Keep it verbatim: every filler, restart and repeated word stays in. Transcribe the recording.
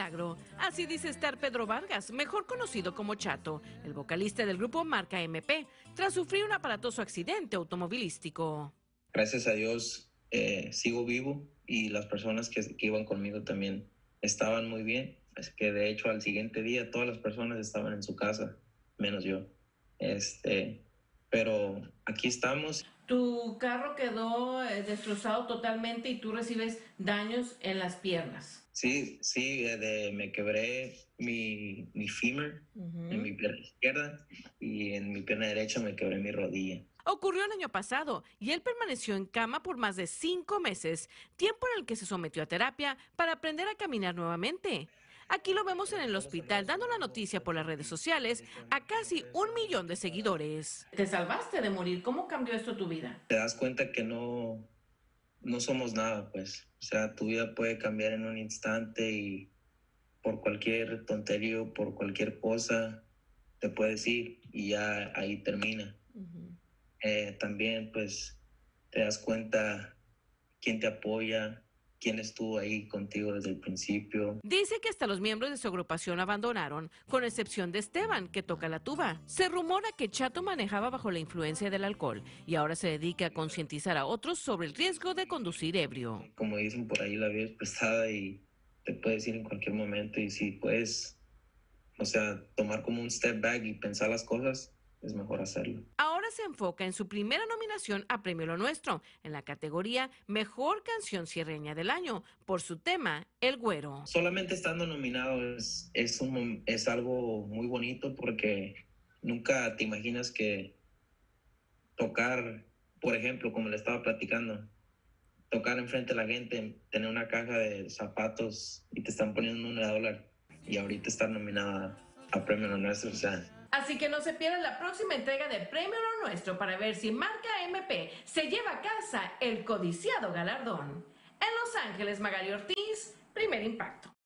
milagro. Así dice estar Pedro Vargas, mejor conocido como Chato, el vocalista del grupo Marca M P, tras sufrir un aparatoso accidente automovilístico. Gracias a Dios eh, sigo vivo y las personas que, que iban conmigo también estaban muy bien. Es que de hecho al siguiente día todas las personas estaban en su casa, menos yo. Este, pero aquí estamos. Tu carro quedó eh, destrozado totalmente y tú recibes daños en las piernas. Sí, sí, eh, de, me quebré mi, mi fémur uh-huh. en mi pierna izquierda y en mi pierna derecha me quebré mi rodilla. Ocurrió el año pasado y él permaneció en cama por más de cinco meses, tiempo en el que se sometió a terapia para aprender a caminar nuevamente. Aquí lo vemos en el hospital dando la noticia por las redes sociales a casi un millón de seguidores. Te salvaste de morir. ¿Cómo cambió esto tu vida? Te das cuenta que no, no somos nada, pues. O sea, tu vida puede cambiar en un instante y por cualquier tontería o por cualquier cosa te puedes ir y ya ahí termina. Uh-huh. Eh, también, pues, te das cuenta quién te apoya, quién estuvo ahí contigo desde el principio. Dice que hasta los miembros de su agrupación abandonaron, con excepción de Esteban, que toca la tuba. Se rumora que Chato manejaba bajo la influencia del alcohol y ahora se dedica a concientizar a otros sobre el riesgo de conducir ebrio. Como dicen por ahí, la vida es pesada y te puedes ir en cualquier momento, y si puedes, o sea, tomar como un step back y pensar las cosas, es mejor hacerlo. Ahora se enfoca en su primera nominación a Premio Lo Nuestro, en la categoría Mejor Canción Sierreña del Año, por su tema, El Güero. Solamente estando nominado es, es, un, es algo muy bonito, porque nunca te imaginas que tocar, por ejemplo, como le estaba platicando, tocar enfrente de la gente, tener una caja de zapatos y te están poniendo un dólar, y ahorita estar nominada a Premio Lo Nuestro, o sea... Así que no se pierdan la próxima entrega de Premio Lo Nuestro para ver si Marca M P se lleva a casa el codiciado galardón. En Los Ángeles, Magali Ortiz, Primer Impacto.